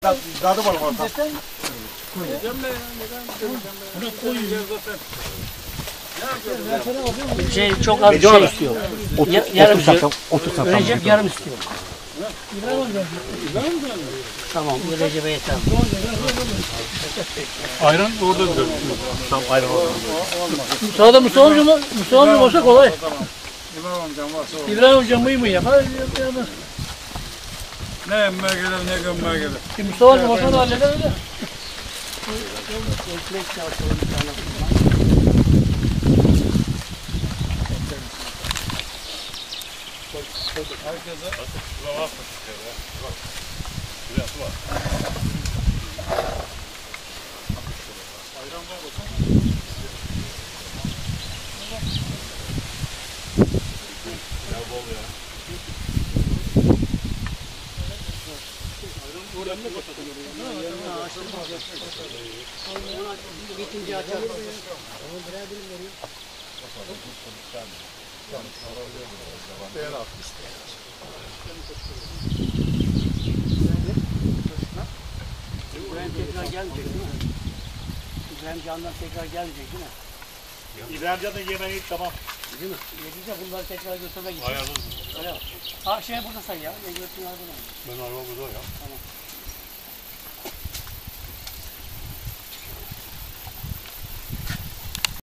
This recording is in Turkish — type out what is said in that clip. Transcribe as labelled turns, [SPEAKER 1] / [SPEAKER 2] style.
[SPEAKER 1] Dadı var orada.
[SPEAKER 2] Şey çok az bir şey istiyor. Yarım istiyor. Recep yarım istiyor. Tamam, Recep'e yeter.
[SPEAKER 3] Ayran orada diyor.
[SPEAKER 1] Tam ayran orada.
[SPEAKER 2] Musa'da Musa olsa kolay.
[SPEAKER 3] İbrahim amcam varsa o.
[SPEAKER 2] İbrahim hocam mıyım yapar?
[SPEAKER 3] Ne emmeye gelir ne gömmeye gelir.
[SPEAKER 2] Mustafa hocam olsa da halleder öyle.
[SPEAKER 3] Herkese
[SPEAKER 2] Bitince açar. İbrahim tekrar gelmeyecek değil mi? İbrahim Can'dan tekrar gelmeyecek değil mi?
[SPEAKER 1] İbrahim Can'ın yemeği tamam.
[SPEAKER 2] Değil mi? Yedince bunları tekrar götürmek için.
[SPEAKER 1] Ayarladım.
[SPEAKER 2] Öyle mi? Ha şey burada say ya. Ne götürün arabada.
[SPEAKER 1] Ben araba burada ya.
[SPEAKER 2] Tamam.